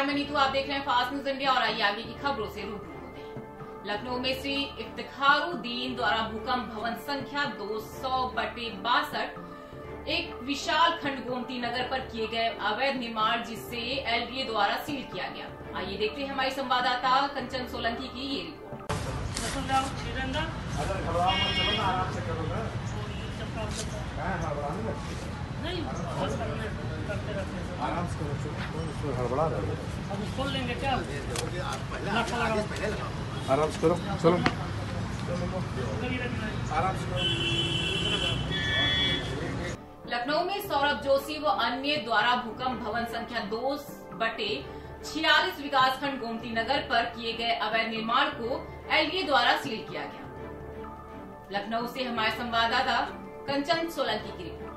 मैं नीतू, आप देख रहे हैं फास्ट न्यूज इंडिया और आइए आगे की खबरों से रूबरू होते हैं। लखनऊ में श्री इफ्तिखारुद्दीन द्वारा भूकंप भवन संख्या 200/62 एक विशाल खंड गोमती नगर पर किए गए अवैध निर्माण जिसे एलडीए द्वारा सील किया गया। आइए देखते हैं हमारी संवाददाता कंचन सोलंकी की ये रिपोर्ट। आराम से हड़बड़ा रहे अब खोल लेंगे क्या? आराम से करो, चलो आराम से करो। लखनऊ में सौरभ जोशी व अन्य द्वारा भूकंप भवन संख्या 2/46 विकासखंड गोमती नगर पर किए गए अवैध निर्माण को एलडीए द्वारा सील किया गया। लखनऊ से हमारे संवाददाता कंचन सोलंकी की रिपोर्ट।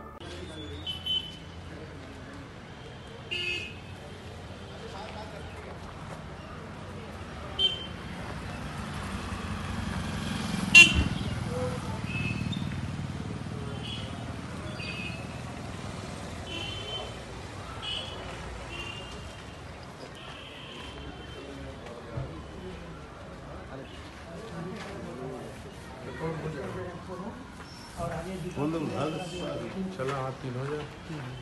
बोल दो चला हाथ 3 हो जाए।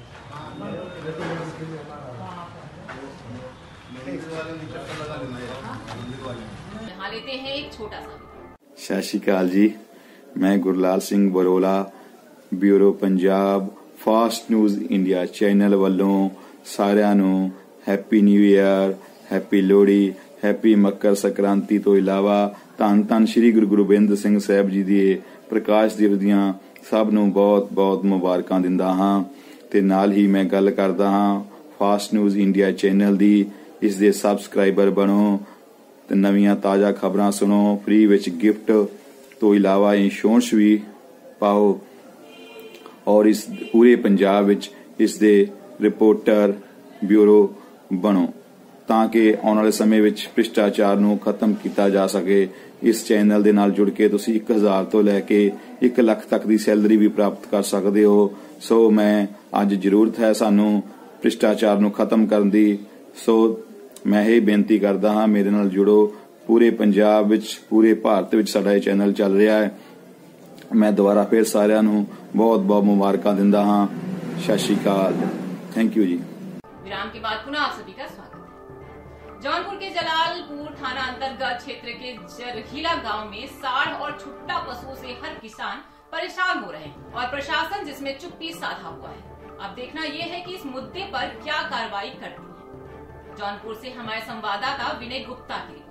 यहाँ लेते हैं एक छोटा सा। सत श्री अकाल जी, मैं Gurlal Singh Barola bureau Punjab fast news India channel ਵੱਲੋਂ ਸਾਰਿਆਂ ਨੂੰ happy new year, happy Lohri, happy Makar Sankranti ਤੋਂ ਇਲਾਵਾ ਧੰਨ ਧੰਨ श्री गुरु गोबिंद ਸਿੰਘ ਸਾਹਿਬ ਜੀ ਦੇ ਪ੍ਰਕਾਸ਼ ਦਿਵਸ ਦੀਆਂ ਸਭ ਨੂੰ ਬਹੁਤ-ਬਹੁਤ ਮੁਬਾਰਕਾਂ ਦਿੰਦਾ ਹਾਂ ਤੇ ਨਾਲ ਹੀ ਮੈਂ ਗੱਲ ਕਰਦਾ ਹਾਂ ਫਾਸਟ ਨਿਊਜ਼ ਇੰਡੀਆ ਚੈਨਲ ਦੀ। ਇਸ ਦੇ ਸਬਸਕ੍ਰਾਈਬਰ ਬਣੋ ਤੇ ਨਵੀਆਂ ਤਾਜ਼ਾ ਖਬਰਾਂ ਸੁਣੋ। ਫ੍ਰੀ ਵਿੱਚ ਗਿਫਟ ਤੋਂ ਇਲਾਵਾ ਇੰਸ਼ੋਰੈਂਸ ਵੀ ਪਾਓ ਔਰ ਇਸ ਪੂਰੇ ਪੰਜਾਬ ਵਿੱਚ ਇਸ ਦੇ ਰਿਪੋਰਟਰ ਬਿਊਰੋ ਬਣੋ ਤਾਂ ਕਿ ਆਉਣ ਵਾਲੇ ਸਮੇਂ ਵਿੱਚ ਭ੍ਰਿਸ਼ਟਾਚਾਰ ਨੂੰ ਖਤਮ ਕੀਤਾ ਜਾ ਸਕੇ। इस चैनल ਦੇ ਨਾਲ ਜੁੜ ਕੇ ਤੁਸੀਂ 1000 ਤੋਂ ਲੈ ਕੇ 1 ਲੱਖ ਤੱਕ ਦੀ ਸੈਲਰੀ ਵੀ ਪ੍ਰਾਪਤ ਕਰ ਸਕਦੇ ਹੋ। ਸੋ ਮੈਂ ਅੱਜ ਜ਼ਰੂਰਤ ਹੈ ਸਾਨੂੰ ਭ੍ਰਿਸ਼ਟਾਚਾਰ ਨੂੰ ਖਤਮ ਕਰਨ ਦੀ। ਸੋ ਮੈਂ ਇਹ ਬੇਨਤੀ ਕਰਦਾ ਹਾਂ ਮੇਰੇ ਨਾਲ ਜੁੜੋ। ਪੂਰੇ ਪੰਜਾਬ ਵਿੱਚ ਪੂਰੇ ਭਾਰਤ ਵਿੱਚ ਸਾਡਾ ਇਹ ਚੈਨਲ ਚੱਲ ਰਿਹਾ ਹੈ। ਮੈਂ ਦੁਬਾਰਾ ਫਿਰ ਸਾਰਿਆਂ ਨੂੰ ਬਹੁਤ-ਬਹੁਤ ਮੁਬਾਰਕਾਂ ਦਿੰਦਾ ਹਾਂ। ਸਤਿ ਸ਼੍ਰੀ ਅਕਾਲ, थैंक यू जी। विराम के बाद पुनः आप सभी का स्वागत है। जौनपुर के जलालपुर थाना अंतर्गत क्षेत्र के जरघीला गांव में साढ़ और छुट्टा पशुओं से हर किसान परेशान हो रहे हैं और प्रशासन जिसमें चुप्पी साधा हुआ है। अब देखना यह है कि इस मुद्दे पर क्या कार्रवाई करती है। जौनपुर से हमारे संवाददाता विनय गुप्ता की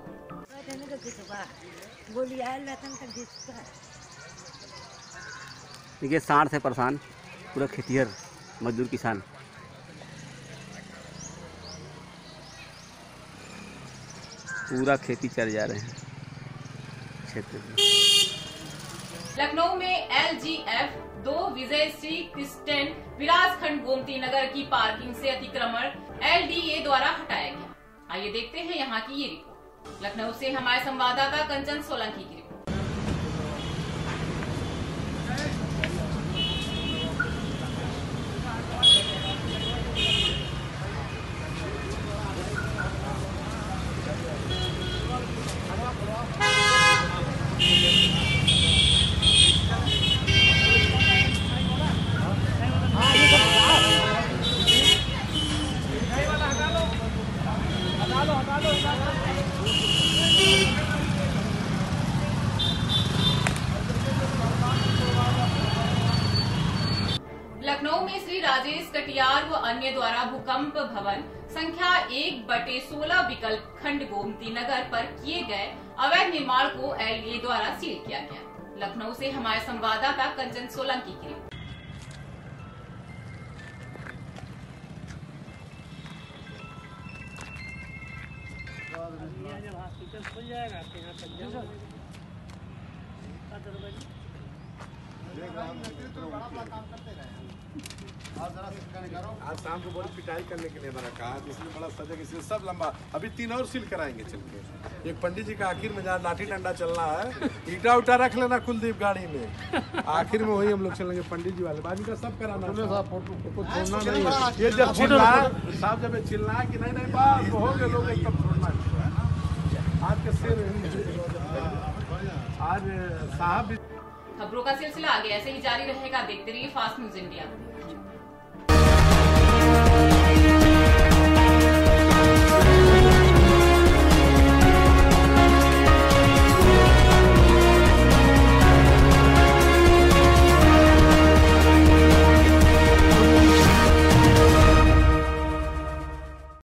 देखिए, साढ़ से परेशान पूरा खेतिहर मजदूर किसान। पूरा खेती चल जा रहे हैं क्षेत्र में। लखनऊ में LGF 2 विजय श्री क्रिस्टियन विलासखंड गोमती नगर की पार्किंग से अतिक्रमण LDA द्वारा हटाया गया। आइए देखते हैं यहाँ की ये रिपोर्ट। लखनऊ से हमारे संवाददाता कंचन सोलंकी की रिपोर्ट। लखनऊ में श्री राजेश कटियार व अन्य द्वारा भूकंप भवन संख्या 1/16 विकल्प खंड गोमती नगर पर किए गए अवैध निर्माण को एलडीए द्वारा सील किया गया। लखनऊ से हमारे संवाददाता कंचन सोलंकी की रिपोर्ट। जब हॉस्पिटल खुल जाएगा तो यहाँ तक जाओ। आज शाम को बड़ी पिटाई करने के लिए मैंने कहा, इसलिए बड़ा सजग, इसलिए सब लंबा। अभी 3 और सील कराएंगे चल के। एक पंडित जी का आखिर में जहाँ लाठी डंडा चलना है, ईटा उठा रख लेना कुलदीप गाड़ी में, आखिर में वही हम लोग चलेंगे पंडित जी वाले। बाकी का सब कराना, छोड़ना नहीं है। ये जब चिल्लाए साहब, जब चिल्लाए कि नहीं नहीं बात हो गए लोग, एकदम छोड़ना है। आज के शेर आज साहब। खबरों का सिलसिला आगे ऐसे ही जारी रहेगा। देखते रहिए फास्ट न्यूज इंडिया।